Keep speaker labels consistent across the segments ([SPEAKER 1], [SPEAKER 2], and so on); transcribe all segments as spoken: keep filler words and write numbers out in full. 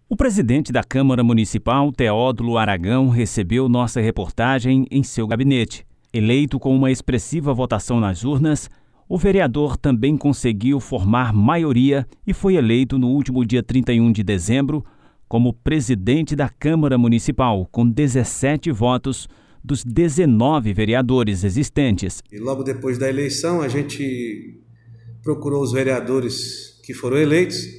[SPEAKER 1] O presidente da Câmara Municipal, Teódulo Aragão, recebeu nossa reportagem em seu gabinete. Eleito com uma expressiva votação nas urnas, o vereador também conseguiu formar maioria e foi eleito no último dia trinta e um de dezembro como presidente da Câmara Municipal, com dezessete votos dos dezenove vereadores existentes.
[SPEAKER 2] E logo depois da eleição, a gente procurou os vereadores que foram eleitos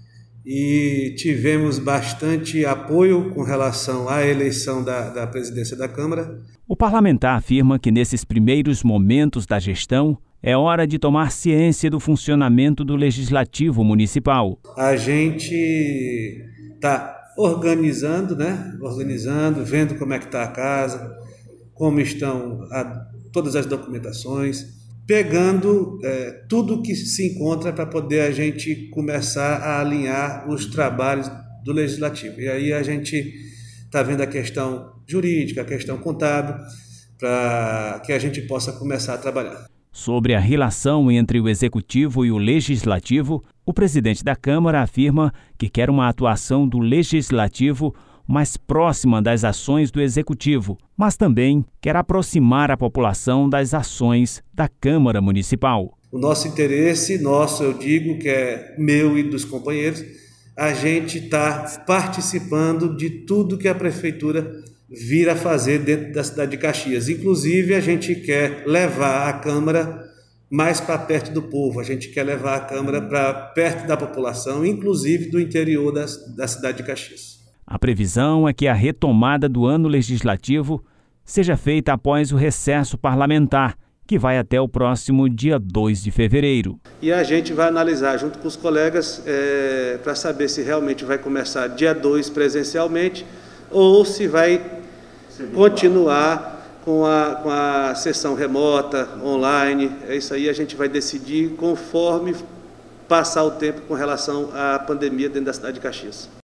[SPEAKER 2] e tivemos bastante apoio com relação à eleição da, da presidência da Câmara.
[SPEAKER 1] O parlamentar afirma que nesses primeiros momentos da gestão é hora de tomar ciência do funcionamento do Legislativo Municipal.
[SPEAKER 2] A gente está organizando, né? Organizando, vendo como é que está a casa, como estão a, todas as documentações, pegando é, tudo que se encontra para poder a gente começar a alinhar os trabalhos do Legislativo. E aí a gente está vendo a questão jurídica, a questão contábil, para que a gente possa começar a trabalhar.
[SPEAKER 1] Sobre a relação entre o Executivo e o Legislativo, o presidente da Câmara afirma que quer uma atuação do Legislativo mais próxima das ações do Executivo, mas também quer aproximar a população das ações da Câmara Municipal.
[SPEAKER 2] O nosso interesse, nosso, eu digo, que é meu e dos companheiros, a gente está participando de tudo que a Prefeitura vir a fazer dentro da cidade de Caxias. Inclusive, a gente quer levar a Câmara mais para perto do povo, a gente quer levar a Câmara para perto da população, inclusive do interior da, da cidade de Caxias.
[SPEAKER 1] A previsão é que a retomada do ano legislativo seja feita após o recesso parlamentar, que vai até o próximo dia dois de fevereiro.
[SPEAKER 2] E a gente vai analisar junto com os colegas é, para saber se realmente vai começar dia dois presencialmente ou se vai continuar com a, com a sessão remota, online. É isso aí, a gente vai decidir conforme passar o tempo com relação à pandemia dentro da cidade de Caxias.